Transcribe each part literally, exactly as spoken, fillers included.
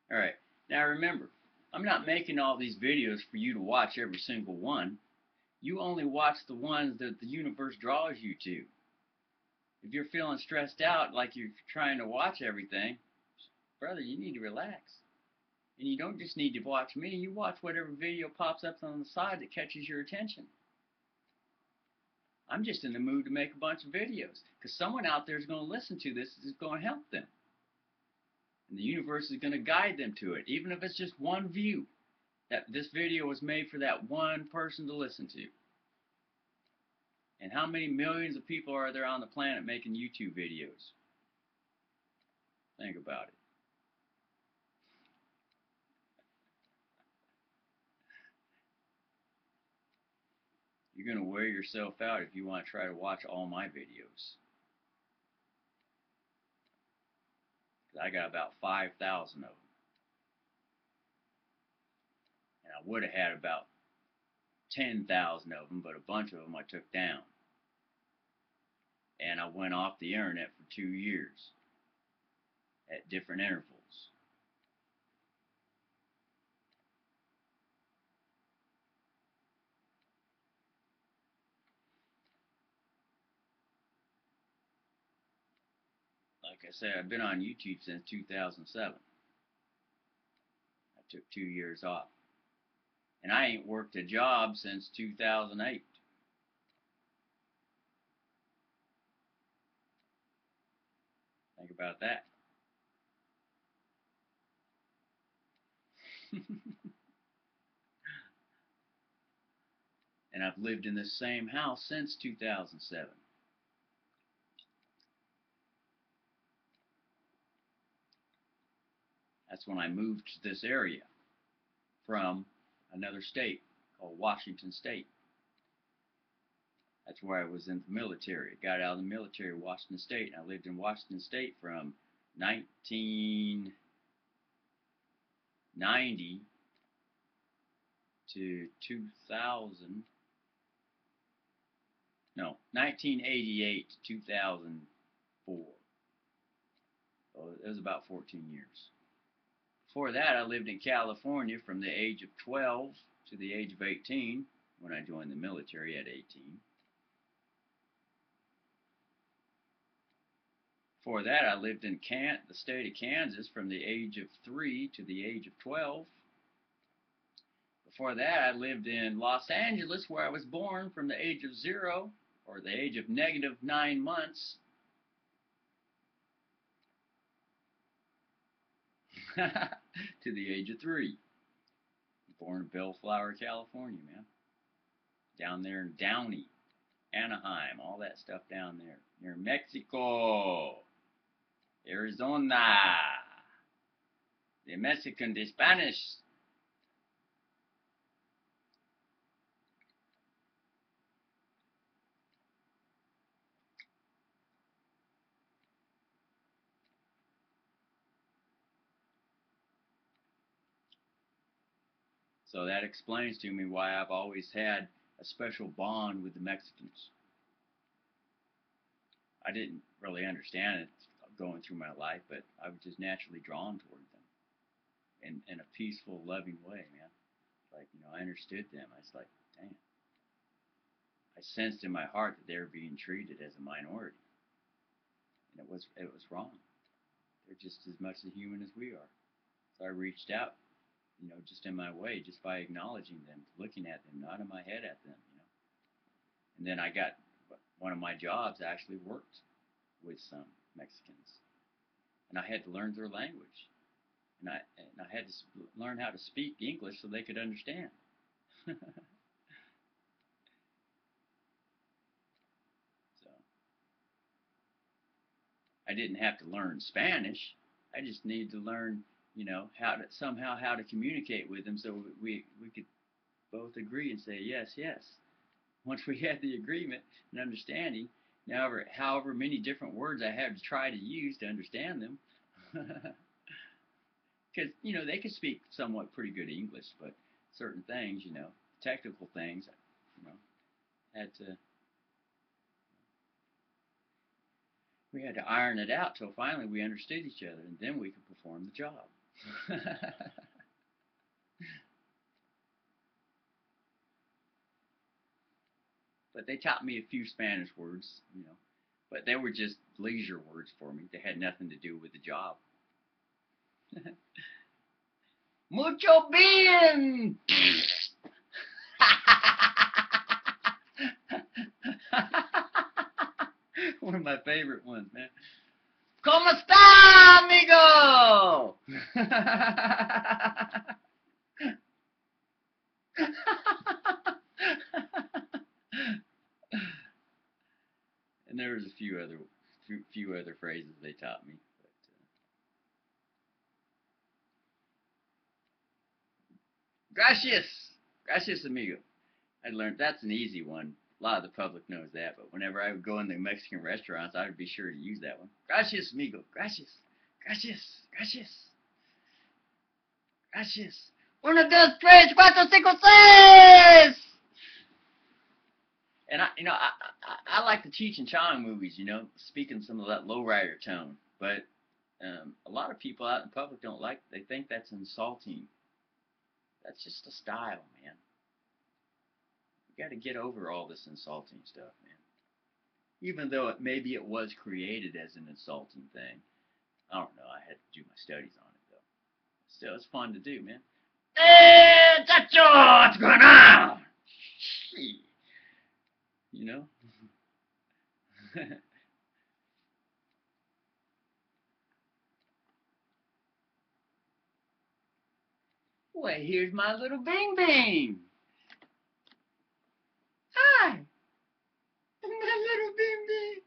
Alright, now remember, I'm not making all these videos for you to watch every single one. You only watch the ones that the universe draws you to. If you're feeling stressed out like you're trying to watch everything, brother, you need to relax. And you don't just need to watch me, you watch whatever video pops up on the side that catches your attention. I'm just in the mood to make a bunch of videos because someone out there is going to listen to this is going to help them. And the universe is going to guide them to it, even if it's just one view. That this video was made for that one person to listen to. And how many millions of people are there on the planet making YouTube videos? Think about it. You're going to wear yourself out if you want to try to watch all my videos. I got about five thousand of them. And I would have had about ten thousand of them, but a bunch of them I took down. And I went off the internet for two years at different intervals. Like I said, I've been on YouTube since two thousand seven. I took two years off. And I ain't worked a job since two thousand eight. Think about that. And I've lived in this same house since two thousand seven. That's when I moved to this area from another state called Washington State. That's where I was in the military. I got out of the military in Washington State, and I lived in Washington State from nineteen ninety to two thousand. No, nineteen eighty-eight to two thousand four. So it was about fourteen years. Before that, I lived in California from the age of twelve to the age of eighteen, when I joined the military at eighteen. Before that, I lived in Can the state of Kansas from the age of three to the age of twelve. Before that, I lived in Los Angeles, where I was born from the age of zero, or the age of negative nine months, to the age of three. Born in Bellflower, California, man. Down there in Downey, Anaheim, all that stuff down there. Near Mexico, Arizona, the Mexican, the Spanish. So that explains to me why I've always had a special bond with the Mexicans. I didn't really understand it going through my life, but I was just naturally drawn toward them in, in a peaceful, loving way, man. Like, you know, I understood them. I was like, damn. I sensed in my heart that they were being treated as a minority. And it was it was wrong. They're just as much a human as we are. So I reached out, you know, just in my way, just by acknowledging them, looking at them, nodding my head at them, you know. And then I got one of my jobs actually worked with some Mexicans, and I had to learn their language, and I and I had to learn how to speak English so they could understand. So I didn't have to learn Spanish. I just needed to learn, you know, how to somehow how to communicate with them so we we could both agree and say yes, yes. Once we had the agreement and understanding, however, however many different words I had to try to use to understand them, because you know they could speak somewhat pretty good English, but certain things, you know, technical things, you know, had to we had to iron it out till finally we understood each other, and then we could perform the job. But they taught me a few Spanish words, you know. But they were just leisure words for me. They had nothing to do with the job. Mucho bien! One of my favorite ones, man. ¿Cómo está, amigo? And there was a few other few, few other phrases they taught me. But, uh, gracias, gracias, amigo. I learned that's an easy one. A lot of the public knows that, but whenever I would go in the Mexican restaurants, I would be sure to use that one. Gracias, amigo. Gracias, gracias, gracias, gracias. Uno, dos, tres, cuatro, cinco, seis. And I, you know, I, I, I like the Cheech and Chong movies, you know, speaking some of that lowrider tone. But um, a lot of people out in public don't like. They think that's insulting. That's just a style, man. You got to get over all this insulting stuff, man. Even though it, maybe it was created as an insulting thing. I don't know. I had to do my studies on it, though. Still, it's fun to do, man. Hey, Chacho, what's going on? You know? Well, here's my little Bing Bing. Hi. My little Bing Bing.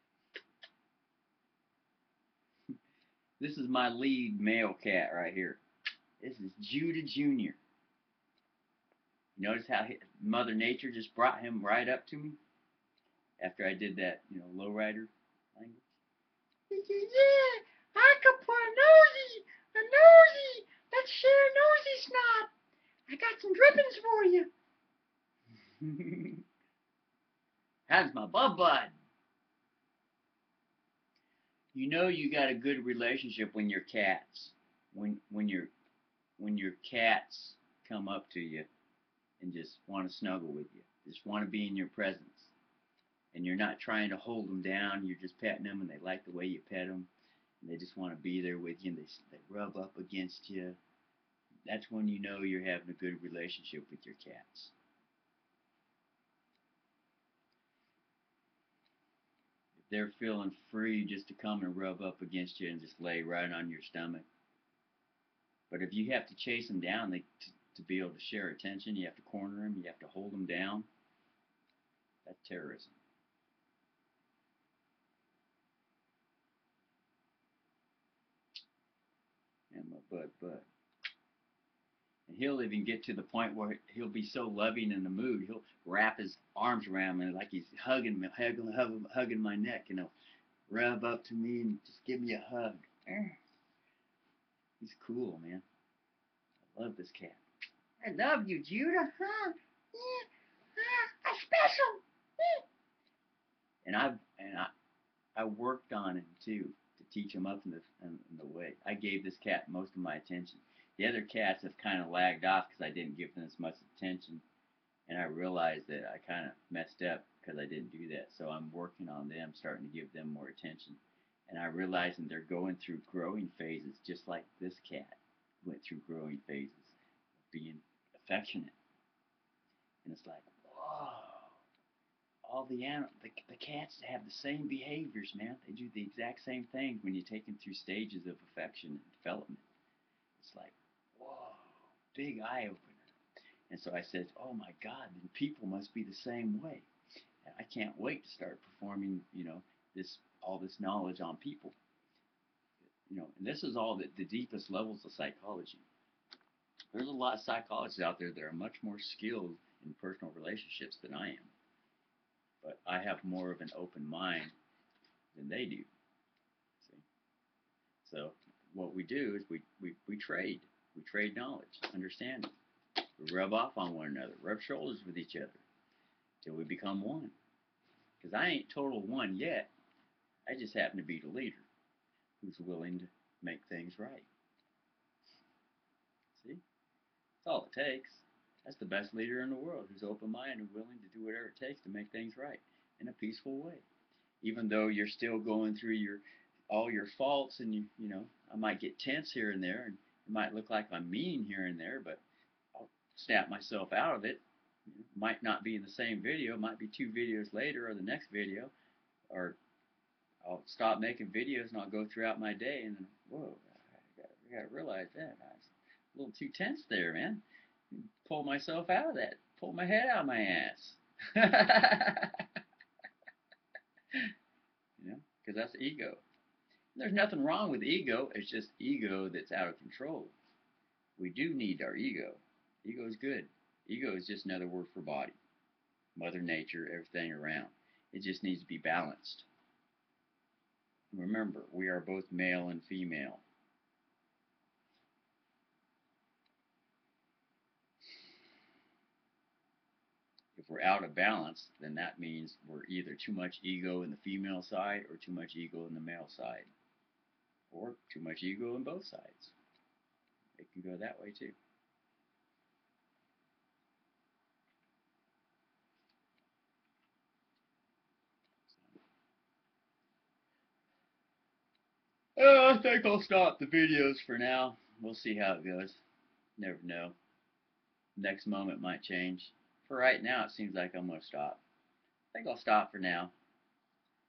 This is my lead male cat right here. This is Judah Junior Notice how he, Mother Nature just brought him right up to me after I did that, you know, lowrider language. He said, yeah, I could put a nosy, a nosy. Let's share a nosy snot. I got some drippings for you. How's my bub bud? You know you got a good relationship when your cats, when when your when your cats come up to you and just want to snuggle with you, just want to be in your presence, and you're not trying to hold them down. You're just petting them, and they like the way you pet them, and they just want to be there with you, and they they rub up against you. That's when you know you're having a good relationship with your cats. If they're feeling free just to come and rub up against you and just lay right on your stomach. But if you have to chase them down they, to, to be able to share attention, you have to corner them, you have to hold them down. That's terrorism. And my bud, bud. And he'll even get to the point where he'll be so loving in the mood, he'll wrap his arms around me like he's hugging me, hugging, hugging, hugging my neck, you know, rub up to me and just give me a hug. He's cool, man. I love this cat. I love you, Judah. Huh? Yeah. Huh? I'm special. Yeah. And I and I I worked on him too to teach him up in the in, in the way. I gave this cat most of my attention. The other cats have kind of lagged off because I didn't give them as much attention, and I realized that I kind of messed up because I didn't do that. So I'm working on them, starting to give them more attention, and I realizing they're going through growing phases, just like this cat went through growing phases, being affectionate, and it's like, whoa. All the, anim- the the cats have the same behaviors, man. They do the exact same things when you take them through stages of affection and development. It's like, whoa, big eye opener. And so I said, oh my God, then people must be the same way. And I can't wait to start performing, you know, this all this knowledge on people. You know, and this is all the, the deepest levels of psychology. There's a lot of psychologists out there that are much more skilled in personal relationships than I am. But I have more of an open mind than they do. See? So what we do is we, we, we trade. We trade knowledge, understanding. We rub off on one another, rub shoulders with each other till we become one. Because I ain't total one yet. I just happen to be the leader who's willing to make things right. That's all it takes. That's the best leader in the world, who's open-minded and willing to do whatever it takes to make things right in a peaceful way. Even though you're still going through your all your faults, and you you know, I might get tense here and there, and it might look like I'm mean here and there, but I'll snap myself out of it. It might not be in the same video, it might be two videos later or the next video, or I'll stop making videos and I'll go throughout my day and then, whoa, I gotta, I gotta realize that I was a little too tense there, man. Pull myself out of that. Pull my head out of my ass. You know, because that's ego. There's nothing wrong with ego. It's just ego that's out of control. We do need our ego. Ego is good. Ego is just another word for body. Mother Nature, everything around. It just needs to be balanced. Remember, we are both male and female. If we're out of balance, then that means we're either too much ego in the female side or too much ego in the male side, or too much ego in both sides. It can go that way too. Uh, I think I'll stop the videos for now. We'll see how it goes. Never know. Next moment might change. For right now, it seems like I'm going to stop. I think I'll stop for now.